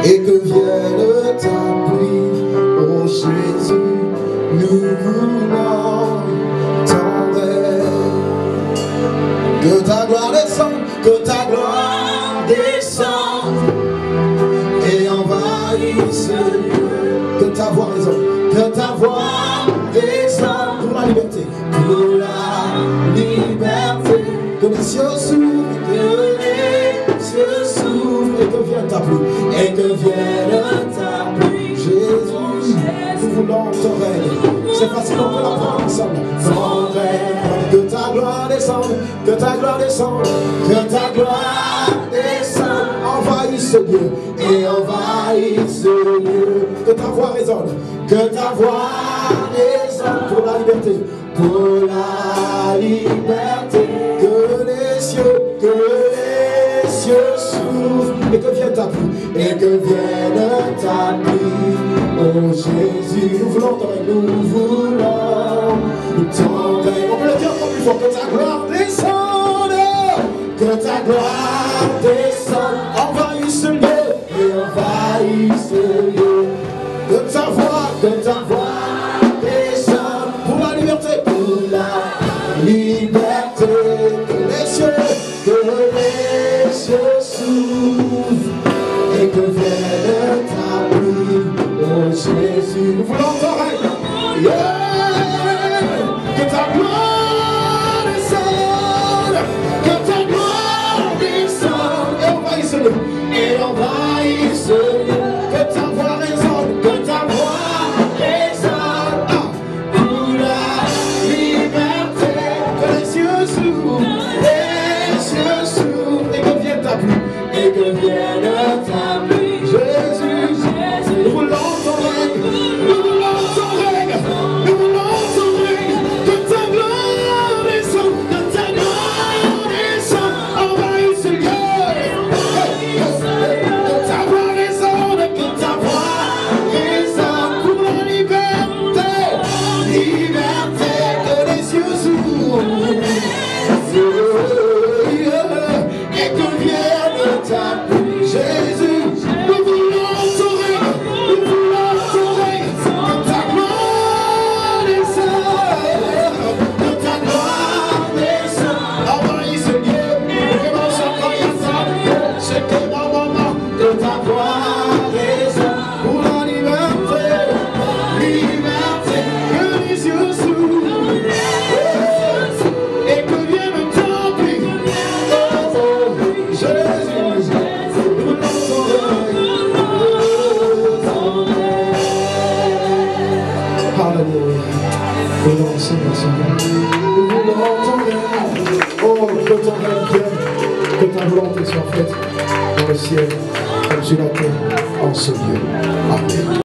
et que vienne ta pluie. Oh Jésus, nous voulons ton règne. Que ta gloire descende, que ta gloire descende et envahisse ce lieu. Que ta voix résonne, que ta voix descende pour la liberté, pour la liberté. Que les cieux s'ouvrent, que les cieux s'ouvrent et que vienne ta pluie, et que vienne ta pluie. Jésus, nous voulons ton règne. C'est facile, on peut l'apprendre ensemble. Ton règne, que ta gloire descende, que ta gloire descende, que ta gloire descende, envahisse ce lieu et envahisse ce lieu. Que ta voix résonne, que ta voix résonne pour la liberté, pour la liberté. Que les cieux s'ouvrent et que vienne ta pluie, et que vienne ta pluie. Oh Jésus, nous voulons ton règne, nous voulons ton règne. On peut le dire encore plus fort, que ta gloire descende, que ta gloire descende, envahisse ce lieu et envahisse ce lieu. Que ta voix descende pour la liberté, pour la liberté. Que les cieux s'ouvrent et que vienne ta pluie. Oh Jésus, nous voulons ton règne. Yeah. Que ta gloire descende, que ta gloire descende et envahisse le lieu, et envahisse le lieu. Que ta voix résonne, que ta voix résonne pour la liberté. Que les cieux s'ouvrent, et que vienne ta pluie, et que vienne ta pluie. Jésus, nous voulons ton règne, nous voulons ton règne, nous voulons ton règne. Que ta gloire descende, que ta gloire descende, envahisse ce lieu. Que ta voix résonne, que ta voix résonne pour la liberté, liberté. Que les cieux s'ouvrent et que vienne ta pluie. Jésus, nous voulons ton règne, nous voulons ton règne. Que ta gloire descende, que ta gloire descende, envahisse ce lieu. Que ta gloire descende pour la liberté, liberté. Que les yeux s'ouvrent et que vienne ta pluie. Jésus, nous voulons ton règne. Alléluia. Nous voulons Seigneur, Seigneur. Nous voulons ton règne. Oh, que ton règne vienne, que ta volonté soit faite dans le ciel, comme sur la terre, en ce lieu. Amen.